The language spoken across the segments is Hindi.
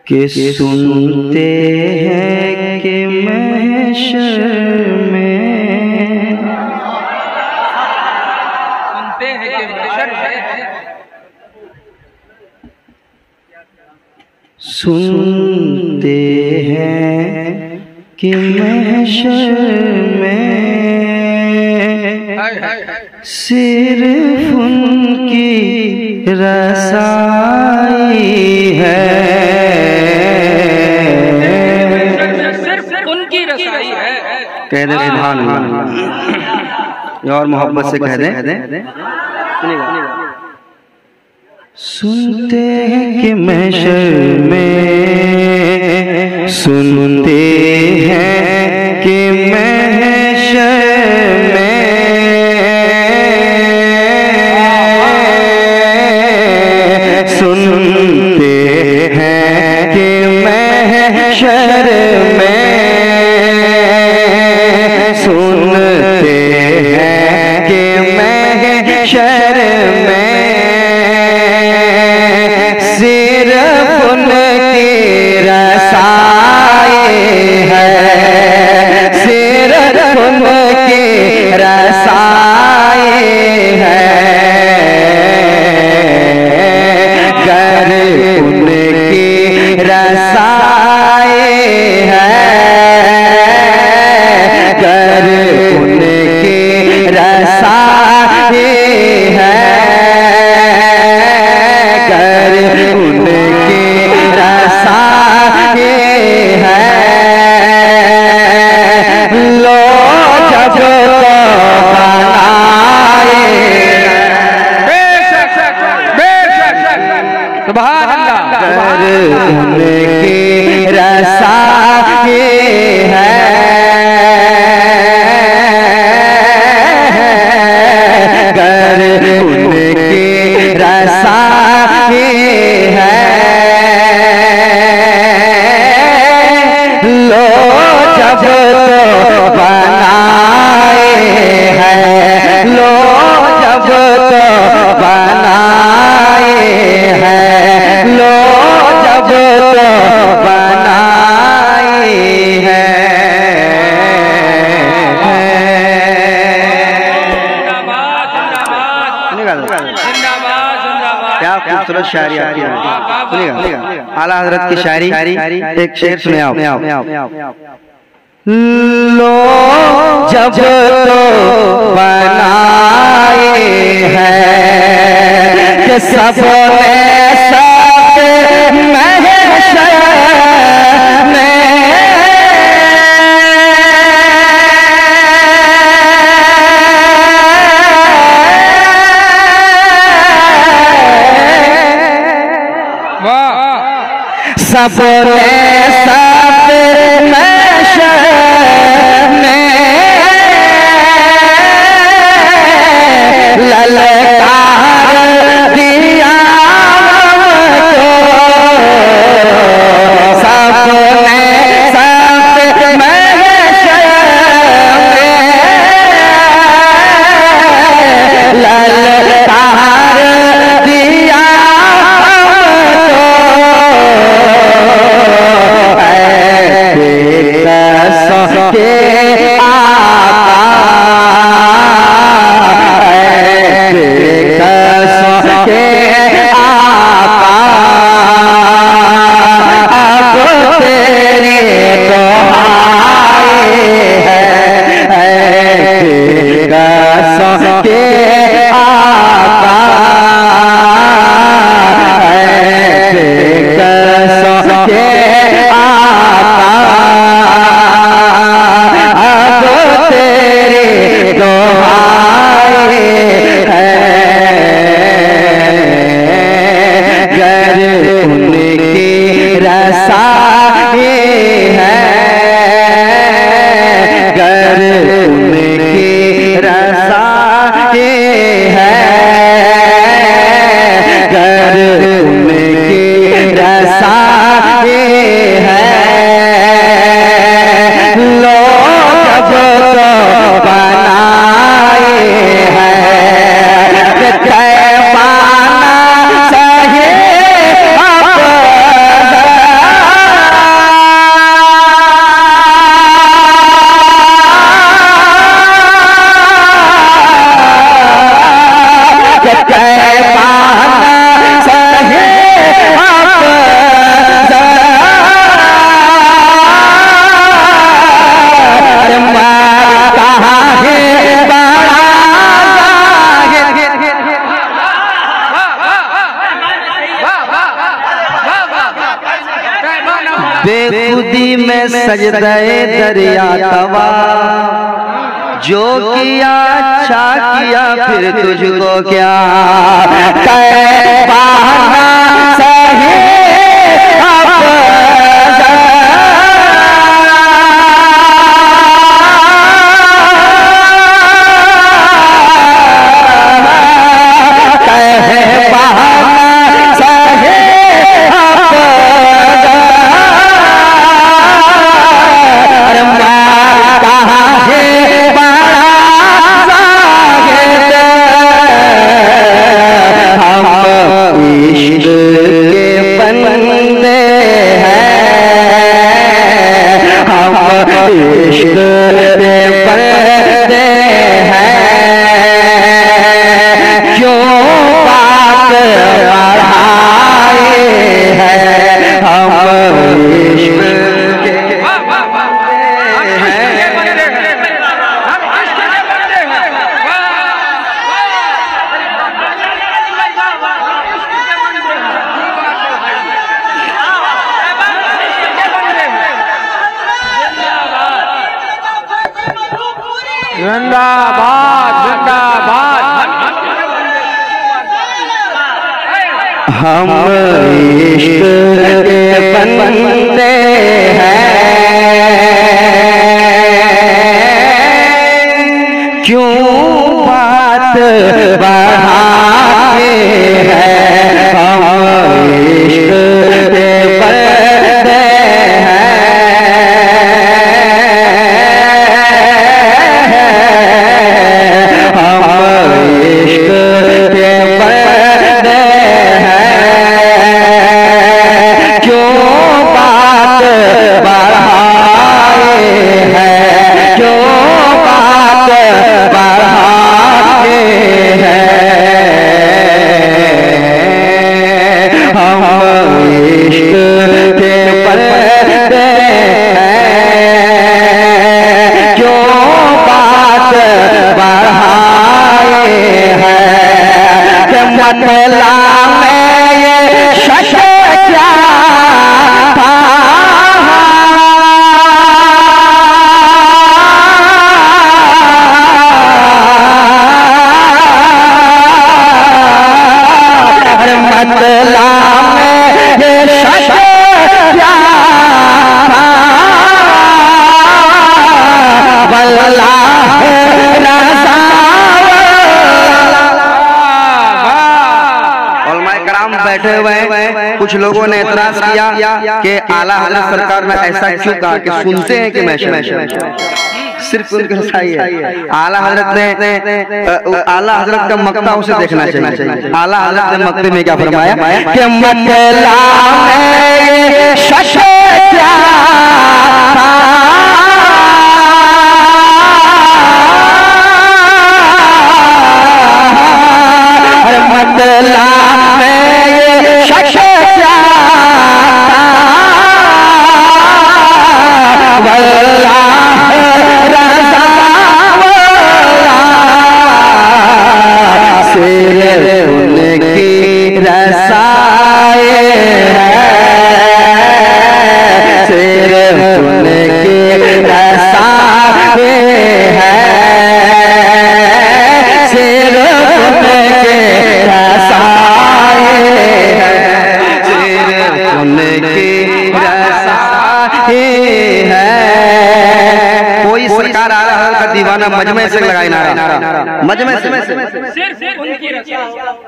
कि सुनते हैं कि महशर में, सुनते हैं कि महशर में, सुनते हैं कि महशर में सिर्फ उनकी रसाई है, सिर्फ उनकी रसाई है। कह दे सुभान अल्लाह और मोहब्बत से कह दे। सुनते हैं कि महशर में, सुनते हैं कि महशर में सुनते हैं कि महशर में सुनते हैं कि महशर में सिर्फ उनकी रसाई है, सिर्फ उनकी रसाई है। गर उनकी रसाई है, गर उनकी रसाई है, उनकी रसाई है, गर उनकी रसाई है। लो जब तो बनाए हैं, लो जब तो बनाए हैं, लो जब तो बनाए हैं। क्या खूबसूरत शायरी आपकी है। आला हजरत की शायरी एक शेर सुने आप। लो जब तो बनाए हैं कि सबने सब महशर में सबने सब महशर में ललकार दिया हमको, सबने सब महशर में ललकार दिया के बेखुदी में सजदे दरिया तवा, जो किया अच्छा किया फिर तुझको क्या कहना सही जिंदाबाद जिंदाबाद। हम इश्क के बंदे हैं, क्यों बात बढ़ाते हैं। हम इश्क के बंदे बैठे हुए कुछ लोगों ने एतराज किया कि आला हजरत सरकार ने ऐसा क्यों कहा कि सुनते हैं कि मैं सिर्फ उनके रसाई है। आला हजरत ने आला हजरत का मक्ता उसे देखना चाहिए। आला हजरत ने मक्ते में क्या फरमाया कि मक्ला में शशा दीवाना मजमे से लगाई नारा, मजमे से सिर्फ उनकी रक्षा।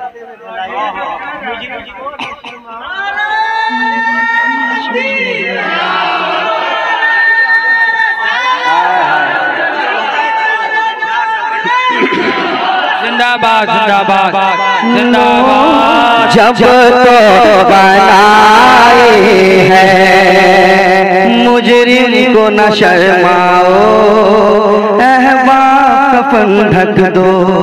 जिंदाबाद जिंदाबाद जिंदाबाद। जब तो बनाए हैं मुजरिम को न शर्माओ, कफन ढक दो।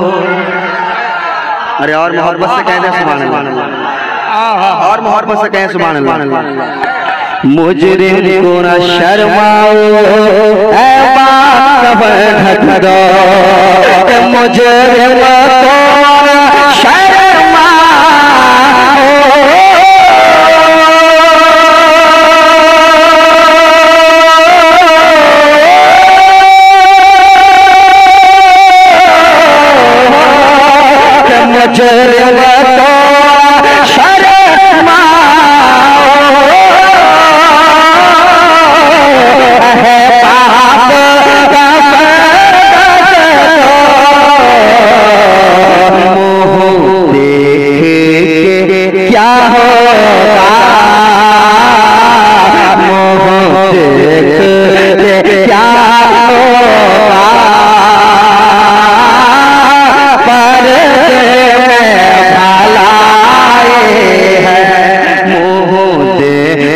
अरे और मोहब्बत से कह दे सुभान अल्लाह, और मोहब्बत से कहें सुभान अल्लाह। मुजरिम को न शर्माओ, कफन ढक दो। मुजरिम को न शर्माओ,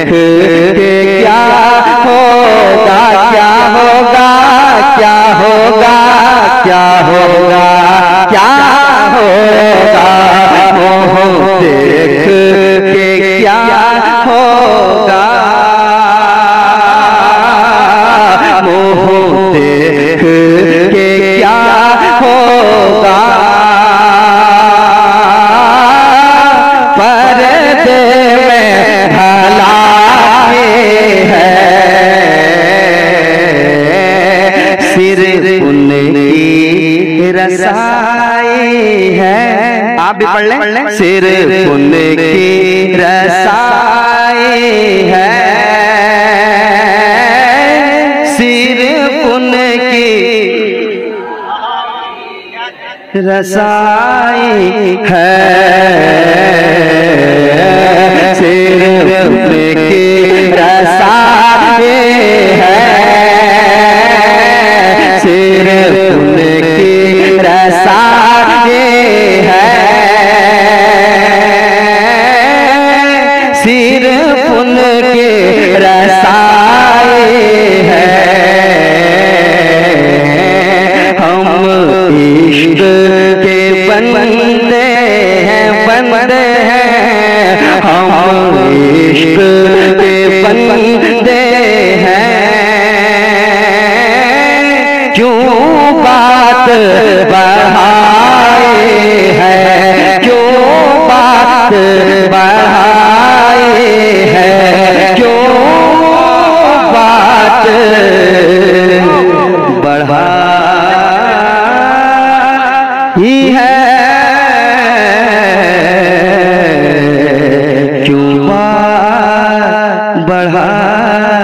के क्या होगा, क्या होगा, क्या होगा, क्या होगा, क्या होगा, मोह देख के क्या होगा, मोह देख के क्या होगा, पर्दे में भलाई है, सिर उनकी रसाई है। आप भी पढ़ लें, सिर उनकी रसाई है, सिर उनकी रसाई है, सिर उनकी रसाई है, सिर उनकी रसाई है, सिर उनकी रसाई है। हम इश्क के बंदे हैं, बंदे हैं, हम इश्क के बंदे हैं, क्यों बात बढ़ाए है, क्यों बात बढ़ाए है, क्यों बात बढ़ाई है, क्यों बात बढ़ाई